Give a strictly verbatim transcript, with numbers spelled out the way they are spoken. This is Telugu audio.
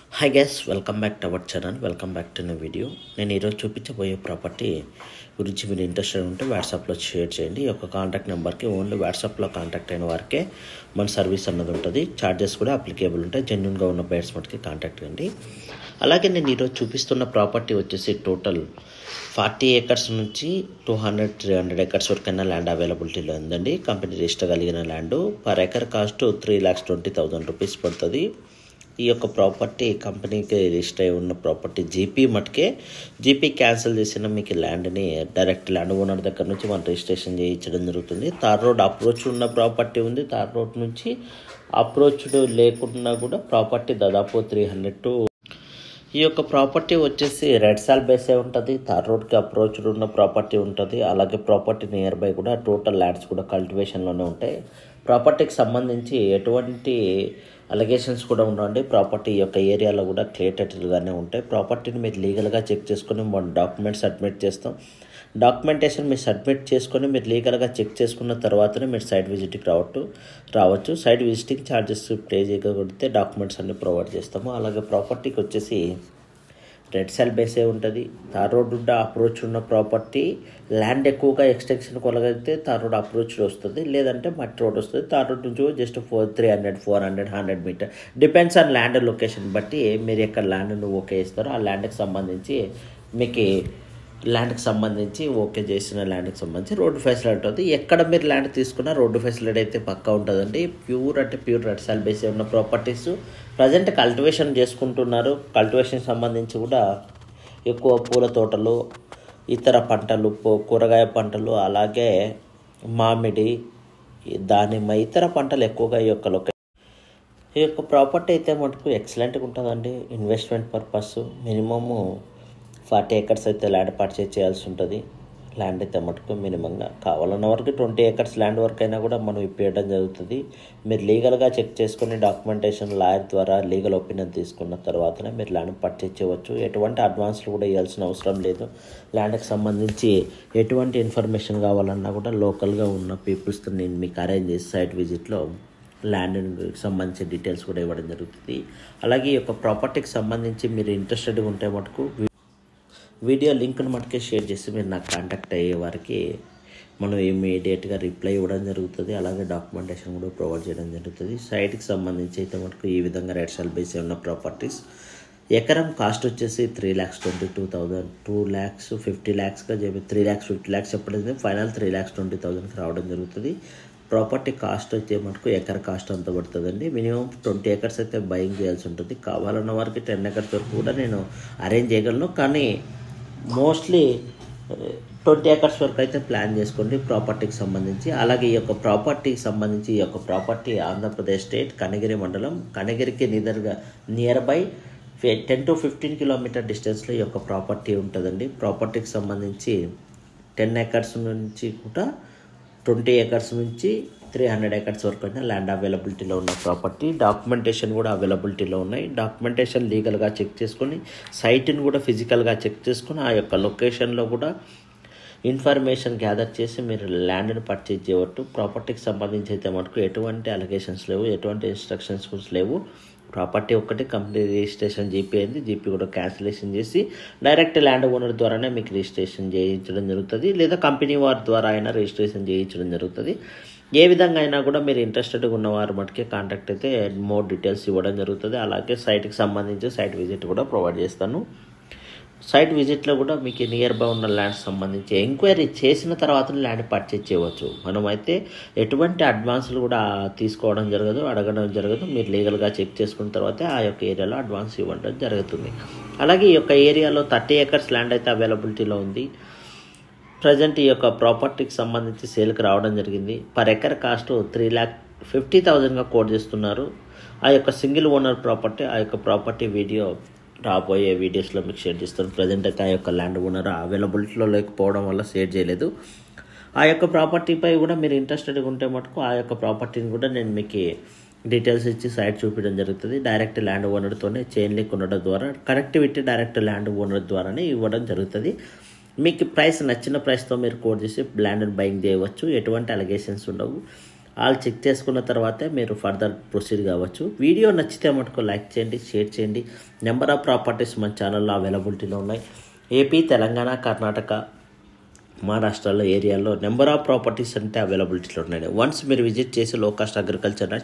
Hi guys, welcome back to our channel. Welcome back to new video. నేను ఈరోజు చూపించబోయే ప్రాపర్టీ గురించి మీరు ఇంట్రెస్టెడ్ ఉంటే వాట్సాప్లో షేర్ చేయండి. ఈ యొక్క కాంటాక్ట్ నెంబర్కి ఓన్లీ వాట్సాప్లో కాంటాక్ట్ అయిన వారికే మన సర్వీస్ అన్నది ఉంటుంది. ఛార్జెస్ కూడా అప్లికేబుల్ ఉంటాయి. జెన్యున్గా ఉన్న బయర్స్ మటుకి కాంటాక్ట్ అండి. అలాగే నేను ఈరోజు చూపిస్తున్న ప్రాపర్టీ వచ్చేసి టోటల్ ఫార్టీ ఏకర్స్ నుంచి two hundred three hundred acres వరకైనా ల్యాండ్ అవైలబిలిటీలో ఉందండి. కంపెనీ రిజిస్టర్ కలిగిన land per acre cost three lakhs twenty thousand rupees పడుతుంది. ఈ యొక్క ప్రాపర్టీ కంపెనీకి రిజిస్టర్ అయి ఉన్న ప్రాపర్టీ జీపీ మటుకే. జీపీ క్యాన్సిల్ చేసిన మీకు ల్యాండ్ని డైరెక్ట్ ల్యాండ్ ఓనర్ దగ్గర నుంచి మనం రిజిస్ట్రేషన్ చేయించడం జరుగుతుంది. తార్ రోడ్ అప్రోచ్ ఉన్న ప్రాపర్టీ ఉంది. తార్ రోడ్ నుంచి అప్రోచ్డ్ లేకుండా కూడా ప్రాపర్టీ దాదాపు త్రీ హండ్రెడ్ టు ఈ యొక్క ప్రాపర్టీ వచ్చేసి రెడ్ సాల్ బేసే ఉంటుంది. తార్ రోడ్కి అప్రోచ్ ఉన్న ప్రాపర్టీ ఉంటుంది. అలాగే ప్రాపర్టీ నియర్ బై కూడా టోటల్ ల్యాండ్స్ కూడా కల్టివేషన్లోనే ఉంటాయి. ప్రాపర్టీకి సంబంధించి ఎటువంటి అలిగేషన్స్ కూడా ఉండండి. ప్రాపర్టీ యొక్క ఏరియాలో కూడా క్లియర్గానే ఉంటాయి. ప్రాపర్టీని మీరు లీగల్గా చెక్ చేసుకొని మన డాక్యుమెంట్స్ సబ్మిట్ చేస్తాం. డాక్యుమెంటేషన్ మీరు సబ్మిట్ చేసుకొని మీరు లీగల్గా చెక్ చేసుకున్న తర్వాతనే మీరు సైట్ విజిట్కి రావట్టు రావచ్చు సైట్ విజిటింగ్ ఛార్జెస్ పే చేయకపోతే డాక్యుమెంట్స్ అన్నీ ప్రొవైడ్ చేస్తాము. అలాగే ప్రాపర్టీకి వచ్చేసి రెడ్ సెల్ బేసే ఉంటుంది. తార్ రోడ్ ఉండ అప్రోచ్ ఉన్న ప్రాపర్టీ ల్యాండ్ ఎక్కువగా ఎక్స్టెన్షన్ కొలగలిగితే తార్ రోడ్ అప్రోచ్ వస్తుంది, లేదంటే మట్టి రోడ్ వస్తుంది. తార్ రోడ్ నుంచి just four three hundred four hundred hundred meter depends on land location బట్టి మీరు ఎక్కడ ల్యాండ్ను ఓకే ఇస్తారో ఆ ల్యాండ్కి సంబంధించి మీకు ల్యాండ్కి సంబంధించి ఓకే చేసిన ల్యాండ్కి సంబంధించి రోడ్డు ఫెసిలిటీ ఉంటుంది. ఎక్కడ మీరు ల్యాండ్ తీసుకున్నా రోడ్డు ఫెసిలిటీ అయితే పక్కా ఉంటుందండి. ప్యూర్ అంటే ప్యూర్ రెడ్ సాల్ బేస్ ఉన్న ప్రాపర్టీస్ ప్రజెంట్ కల్టివేషన్ చేసుకుంటున్నారు. కల్టివేషన్ సంబంధించి కూడా ఎక్కువ పూల తోటలు, ఇతర పంటలు, కూరగాయ పంటలు, అలాగే మామిడి, దానిమ్మ, ఇతర పంటలు ఎక్కువగా ఈ యొక్క లొకేషన్ ఈ యొక్క ప్రాపర్టీ అయితే మటుకు ఎక్సలెంట్గా ఉంటుందండి. Investment purpose minimum forty acres అయితే ల్యాండ్ పర్చేజ్ చేయాల్సి ఉంటుంది. ల్యాండ్ అయితే మటుకు మినిమంగా కావాలన్న వరకు ట్వంటీ ఏకర్స్ ల్యాండ్ వరకు అయినా కూడా మనం ఇప్పించడం జరుగుతుంది. మీరు లీగల్గా చెక్ చేసుకుని డాక్యుమెంటేషన్ లాయర్ ద్వారా లీగల్ ఒపీనియన్ తీసుకున్న తర్వాతనే మీరు ల్యాండ్ పర్చేజ్ చేయవచ్చు. ఎటువంటి అడ్వాన్స్లు కూడా ఇవ్వాల్సిన అవసరం లేదు. ల్యాండ్కి సంబంధించి ఎటువంటి ఇన్ఫర్మేషన్ కావాలన్నా కూడా లోకల్గా ఉన్న పీపుల్స్తో నేను మీకు అరేంజ్ చేసి సైట్ విజిట్లో ల్యాండ్కి సంబంధించిన డీటెయిల్స్ కూడా ఇవ్వడం జరుగుతుంది. అలాగే ఈ యొక్క ప్రాపర్టీకి సంబంధించి మీరు ఇంట్రెస్టెడ్గా ఉంటే మటుకు వీడియో లింక్ను మటుకే షేర్ చేసి మీరు నాకు కాంటాక్ట్ అయ్యే వారికి మనం ఇమీడియట్గా రిప్లై ఇవ్వడం జరుగుతుంది. అలాగే డాక్యుమెంటేషన్ కూడా ప్రొవైడ్ చేయడం జరుగుతుంది. సైట్కి సంబంధించి అయితే మటుకు ఈ విధంగా రెడ్ సాల్ బేస్ ఉన్న ప్రాపర్టీస్ ఎకరం కాస్ట్ వచ్చేసి three lakhs twenty two thousand two lakhs fifty ల్యాక్స్గా చెప్పి త్రీ ల్యాక్స్ ఫిఫ్టీ ల్యాక్స్ చెప్పడం ఫైనల్ త్రీ ల్యాక్స్ ట్వంటీ థౌజండ్కి రావడం జరుగుతుంది. ప్రాపర్టీ కాస్ట్ వచ్చే మటుకు ఎకర్ కాస్ట్ అంత పడుతుందండి. మినిమం ట్వంటీ ఏకర్స్ అయితే బయింగ్ చేయాల్సి ఉంటుంది. కావాలన్న వారికి టెన్ ఏకర్స్ వరకు కూడా నేను అరేంజ్ చేయగలను, కానీ మోస్ట్లీ ట్వంటీ ఏకర్స్ వరకు అయితే ప్లాన్ చేసుకోండి ప్రాపర్టీకి సంబంధించి. అలాగే ఈ యొక్క ప్రాపర్టీకి సంబంధించి ఈ యొక్క ప్రాపర్టీ ఆంధ్రప్రదేశ్ స్టేట్ కనిగిరి మండలం, కనిగిరికి నిదర్గా nearby ten to fifteen kilometer డిస్టెన్స్లో ఈ యొక్క ప్రాపర్టీ ఉంటుందండి. ప్రాపర్టీకి సంబంధించి టెన్ ఏకర్స్ నుంచి కూడా ట్వంటీ ఏకర్స్ నుంచి త్రీ హండ్రెడ్ ఏకర్స్ వరకు అయినా ల్యాండ్ అవైలబిలిటీలో ఉన్న ప్రాపర్టీ. డాక్యుమెంటేషన్ కూడా అవైలబిలిటీలో ఉన్నాయి. డాక్యుమెంటేషన్ లీగల్గా చెక్ చేసుకొని సైట్ని కూడా ఫిజికల్గా చెక్ చేసుకొని ఆ యొక్క లొకేషన్లో కూడా ఇన్ఫర్మేషన్ గ్యాదర్ చేసి మీరు ల్యాండ్ని పర్చేజ్ చేయవచ్చు. ప్రాపర్టీకి సంబంధించి అయితే మటుకు ఎటువంటి అలిగేషన్స్ లేవు, ఎటువంటి ఇన్స్ట్రక్షన్స్ కూడా లేవు. ప్రాపర్టీ ఒక్కటి కంపెనీ రిజిస్ట్రేషన్ జీపీ అయింది. జీపీ కూడా క్యాన్సిలేషన్ చేసి డైరెక్ట్ ల్యాండ్ ఓనర్ ద్వారానే మీకు రిజిస్ట్రేషన్ చేయించడం జరుగుతుంది, లేదా కంపెనీ వారి ద్వారా అయినా రిజిస్ట్రేషన్ చేయించడం జరుగుతుంది. ఏ విధంగా అయినా కూడా మీరు ఇంట్రెస్టెడ్గా ఉన్నవారు మటుకే కాంటాక్ట్ అయితే మోర్ డీటెయిల్స్ ఇవ్వడం జరుగుతుంది. అలాగే సైట్కి సంబంధించి సైట్ విజిట్ కూడా ప్రొవైడ్ చేస్తాను. సైట్ విజిట్లో కూడా మీకు నియర్ బై ఉన్న ల్యాండ్స్ సంబంధించి ఎంక్వైరీ చేసిన తర్వాత ల్యాండ్ పర్చేజ్ చేయవచ్చు. మనమైతే ఎటువంటి అడ్వాన్స్లు కూడా తీసుకోవడం జరగదు, అడగడం జరగదు. మీరు లీగల్గా చెక్ చేసుకున్న తర్వాతే ఆ యొక్క ఏరియాలో అడ్వాన్స్ ఇవ్వడం జరుగుతుంది. అలాగే ఈ యొక్క ఏరియాలో థర్టీ ఏకర్స్ ల్యాండ్ అయితే అవైలబిలిటీలో ఉంది. ప్రజెంట్ ఈ యొక్క ప్రాపర్టీకి సంబంధించి సేల్కి రావడం జరిగింది. Per acre cost three lakh fifty థౌజండ్గా కోట్ చేస్తున్నారు. ఆ యొక్క సింగిల్ ఓనర్ ప్రాపర్టీ. ఆ యొక్క ప్రాపర్టీ వీడియో రాబోయే వీడియోస్లో మీకు షేర్ చేస్తాను. ప్రజెంట్ అయితే ఆ యొక్క ల్యాండ్ ఓనర్ అవైలబిలిటీలో లేకపోవడం వల్ల షేర్ చేయలేదు. ఆ యొక్క ప్రాపర్టీపై కూడా మీరు ఇంట్రెస్టెడ్గా ఉంటే మటుకు ఆ యొక్క ప్రాపర్టీని కూడా నేను మీకు డీటెయిల్స్ ఇచ్చి సైట్ చూపించడం జరుగుతుంది. డైరెక్ట్ ల్యాండ్ ఓనర్తోనే చైన్ లింక్ ఉండడం ద్వారా కనెక్టివిటీ డైరెక్ట్ ల్యాండ్ ఓనర్ ద్వారానే ఇవ్వడం జరుగుతుంది. మీకు ప్రైస్ నచ్చిన ప్రైస్తో మీరు కోడ్ చేసి ల్యాండ్ని బయింగ్ చేయవచ్చు. ఎటువంటి అలిగేషన్స్ ఉండవు. ఆల్ చెక్ చేసుకున్న తర్వాతే మీరు ఫర్దర్ ప్రొసీడ్ కావచ్చు. వీడియో నచ్చితే మటుకు లైక్ చేయండి, షేర్ చేయండి. నెంబర్ ఆఫ్ ప్రాపర్టీస్ మన ఛానల్లో అవైలబిలిటీలో ఉన్నాయి. ఏపీ, తెలంగాణ, కర్ణాటక, మహారాష్ట్రలో ఏరియాలో నెంబర్ ఆఫ్ ప్రాపర్టీస్ అంటే అవైలబిలిటీలో ఉన్నాయి. వన్స్ మీరు విజిట్ చేసి లో కాస్ట్ అగ్రికల్చర్